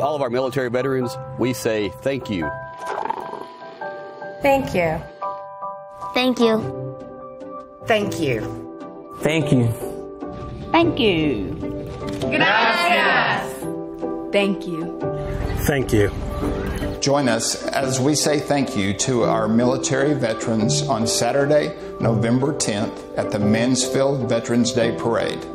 To all of our military veterans, we say thank you. Thank you. Thank you. Thank you. Thank you. Thank you. Gracias. Thank you. Thank you. Join us as we say thank you to our military veterans on Saturday, November 10th at the Mansfield Veterans Day Parade.